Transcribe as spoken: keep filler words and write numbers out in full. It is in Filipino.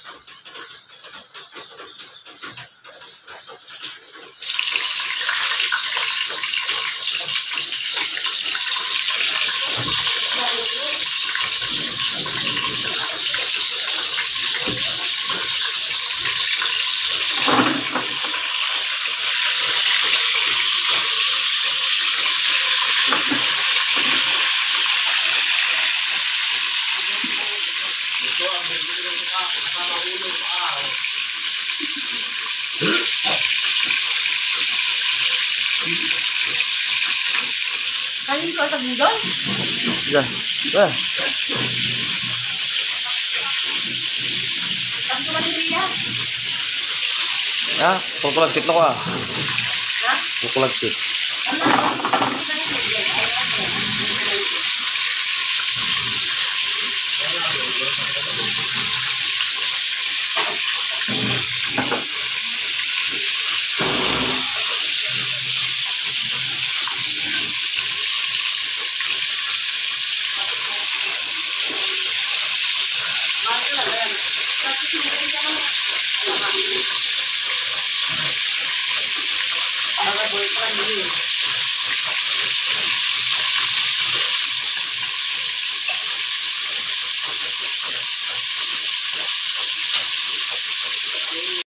Kain ko sa bundon? Ya, ya. Tapos ko maniriya? Ya, kukulagsit na ko ah. Ha? Kukulagsit. Ano?